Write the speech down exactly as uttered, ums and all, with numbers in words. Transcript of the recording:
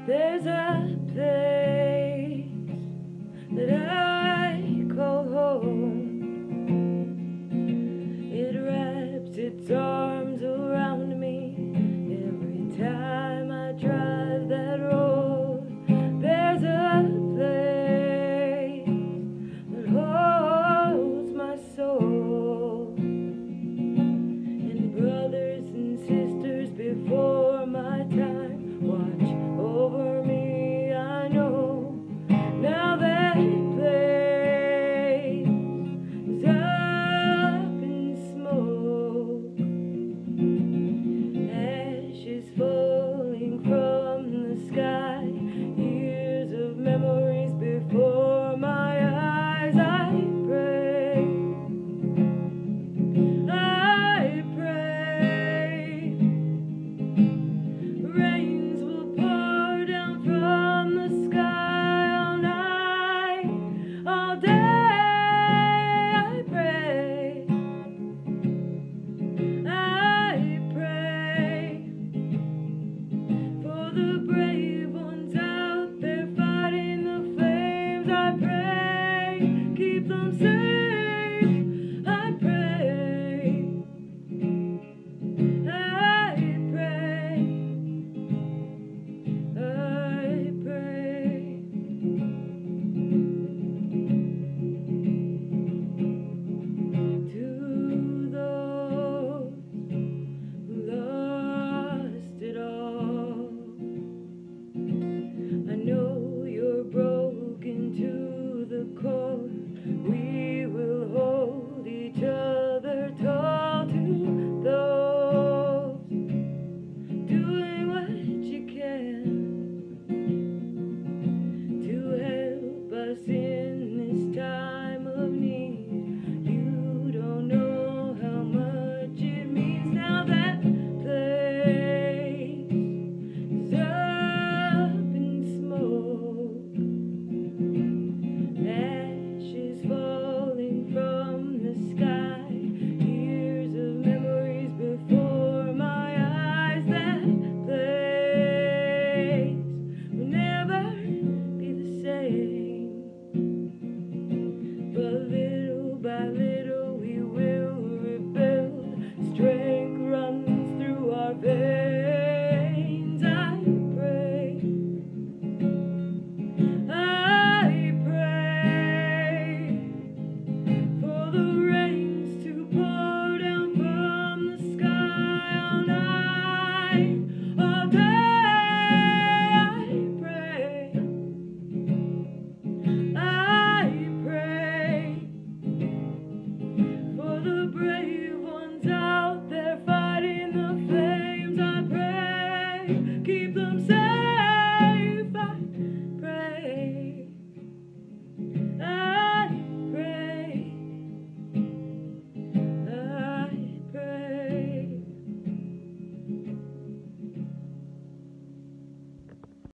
There's a place that I call home. It wraps its arms around me every time I drive that road. There's a place that holds my soul, and brothers and sisters before my time watch over me, I know. Now that place is up in smoke, ashes falling from the sky, years of memories before my eyes. I pray, I pray, rains will pour down from the sky all night, all day. I pray, I pray for the brave ones out there fighting the flames. I pray, keep them safe. I pray, I pray, I pray. To those who lost it all, I know you're broken to the core. We will hold each other tall. To those doing what you can to help us in this time of need, you don't know how much it means. Now that place is up in smoke, ashes falling from the sky, years of memories before my eyes. That place will never be the same, but little by little we will rebuild. Strength runs through our veins. I pray, I pray for the rains to pour down from the sky all night, all day. I pray, I pray for the brave